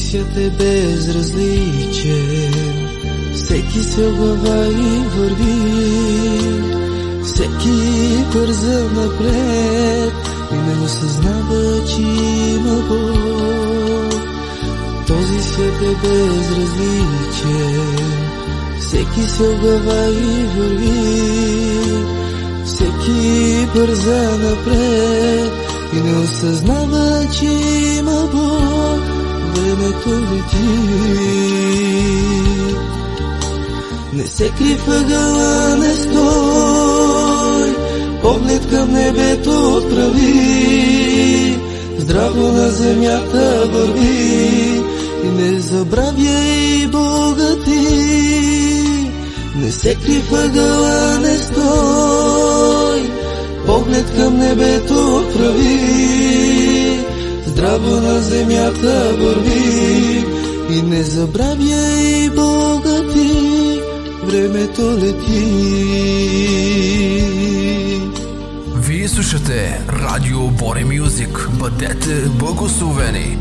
свят е безразличен, всеки свел глава и върви, всеки бърза напред и не осъзнава, че има Бог. Този свят е безразличен, всеки свел глава и върви, всеки бърза напред и не осъзнава, че има Бог. Времето лети, не се кри въгъла, не стой, поглед към небето отправи, здраво на земята върви и не забравяй Бога ти. Не се кри въгъла, не стой, поглед към небето отправи, здраво на земята върви и не забравяй Бога ти. Времето лети. Вие слушате Радио Боре Мюзик. Бъдете благословени.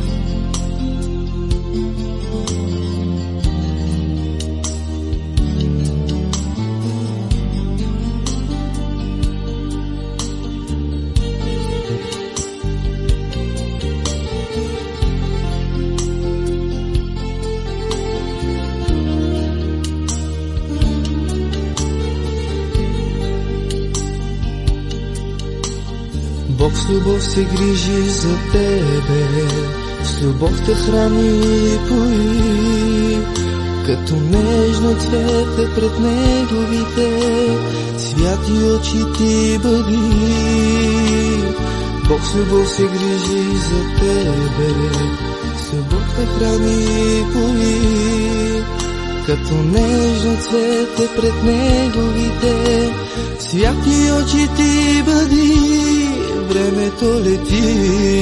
Бог с любов се грижи за тебе, с любов те храни и пои, като нежно цвете пред неговите святи очи ти бъди. Бог с любов се грижи за тебе, с любов те храни и пои, като нежно цвете пред неговите святи очи ти бъди. Времето лети,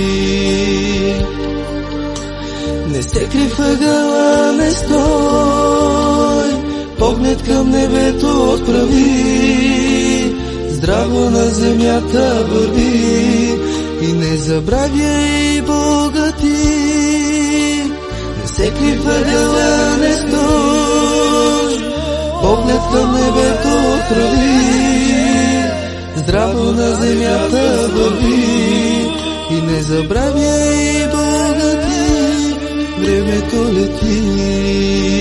не се кри въгъла, не стой, поглед към небето отправи, здраво на земята върви и не забравяй Бога ти. Не се кри въгъла, не стой, поглед към небето отправи, здраво на земята върви и не забравяй Бога ти. Времето лети.